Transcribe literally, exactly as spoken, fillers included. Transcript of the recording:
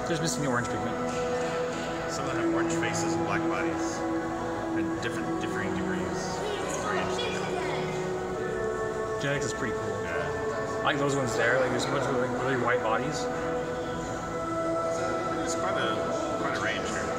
Just missing the orange pigment. Some of them have orange faces and black bodies, and different, differing degrees. Genetics is pretty cool. Yeah. I like those ones there. Like there's a bunch of like really white bodies. There's quite a quite a range here.